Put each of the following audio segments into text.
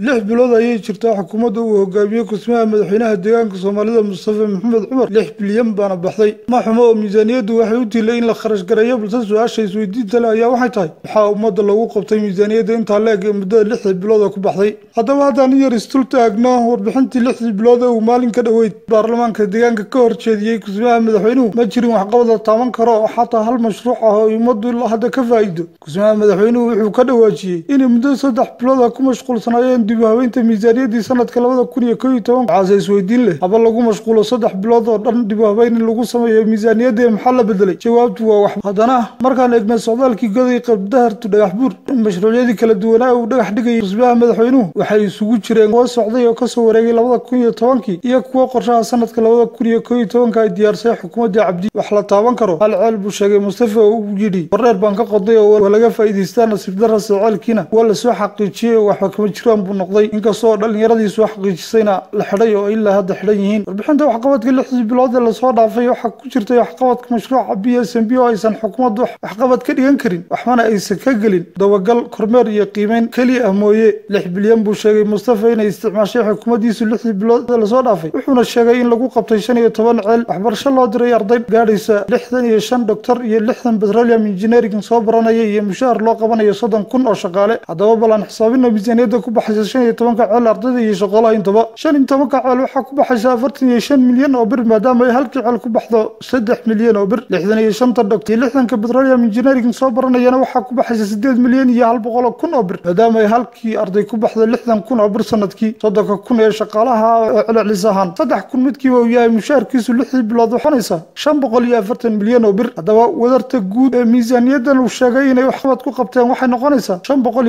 lix bilood ayay jirtaa xukuumadda uu hogaamiyey kusmaha madaxweynaha deegaanka Soomaalida Mustafa Maxamed Cumar 6 bilyan baana baxday ma xumo oo miisaaniyaddu waxay u tilay in la kharash gareeyo balse su'aasha isweydiinta leh ayaa waxay tahay waxa ummadda lagu qabtay miisaaniyadda inta leeg ee muddada 6 bilood ku baxday haddaba haddaan yar istul taagno warbixintii 6 bilood uu maalin ka dhaweyd baarlamaanka deegaanka ka horjeediyay kusmaha madaxweynuhu ma jirin wax qabad la taaban karo xataa hal mashruuc ah oo ummaddu hadda ka faa'iido kusmaha madaxweynuhu wuxuu ka dhawaajiyay in muddo 3 bilood ku mashquulsanaayeen dib u habeynta miisaaniyadii sanadka 2011 waxaase isweydiin leh haba lagu mashquulo 3 bilood oo dhan dib u habeyn lagu sameeyo miisaaniyadda maxaa la bedelay jawaabtu waa wax haddana markaan eegno socdaalkii goday qabdahartu dhagax buur mashruucyadii kala duwanaa uu dhagax dhigay kusmaha madaxweynuhu waxay isugu jireen kuwa socday oo ka soo wareegay 2010 iyo kuwa qorshaha sanadka 2011 ay diyaarsay xukuumadda Cabdi wax la taaban karo hal ceel buu sheegay Mustafa oo uu yidhi wareer baan ka qoday oo laga faa'iideystaa nasiib darro ceelkiina wala soo xaqiijiyay waxba kama jiraan buu noqday inkastoo dhalinyaradii soo xaqiijisayna la xidhay oo ilaa hadda xidhan yihiin warbixinta waxqabadka 6 bilood la soo dhaafay waxa ku jirtay waxqabadka mashruuca BSMB oo aysan xukuumaddu waxqabad ka dhigan karin waxna aysan ka gelin dabagal kormeer iyo qiimeyn kaliya ah mooye 6 bilyan buu sheegay Mustafa inay isticmaashay xukuumaddiisu 6 bilood la soo dhaafay wuxuuna sheegay in lagu qabtay 15 ceel waxbarasho loo diray arday gaadhaysa 65 doctor iyo 60 petroleum engineering soo baranaya iyo mushaar loo qabanayo 30,000 oo shaqaale haddaba balan xisaabina miisaaniyadda ku baxaysa 15 ceel ardayda iyo shaqaalaha intaba 15 ceel waxa ku baxaysa 45 milyan oo bir maadaama ay halkii ceel ku baxdo 3 milyan oo bir 65 doctor iyo 60 petroleum engineering soo baranayana waxa ku baxaysa 8 milyan iyo 100,000 oo bir maadaama ay halkii arday ku baxdo 60,000 oo bir sanadkii 30,000 ee shaqaalaha celcelis ahaan 3,000 midkiiba uu yahay mushaarkiisu 6 bilood waxanaysa 540 milyan oo bir haddaba wadarta guud ee miisaaniyaddan uu sheegay inay waxqabad ku qabteen waxay noqonaysaa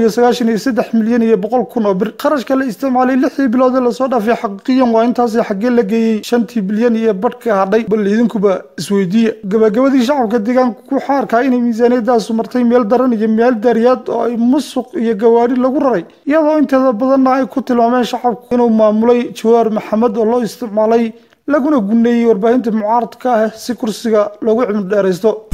593 milyan iyo 100,000 oo bir qarashka la isticmaalay 6 bilood la soo dhaafay xaqiiqan waa intaas xagee la geeyay 5 bilyan iyo badhka hadhay bal idinkuba isweydiiya gabagabadii shacabka deegaanka ku xaarka inay miisaaniyaddaas martay meel daran iyo meel dariyad oo ay musuq iyo gawaari lagu raray iyadoo inteeda badanna ay ku tilmaameen shacabku inuu maamulay Jawaar Maxamed oo loo isticmaalay laguna guneeyay warbaahinta mucaaradka ah si kursiga lagu cimri dheeraysto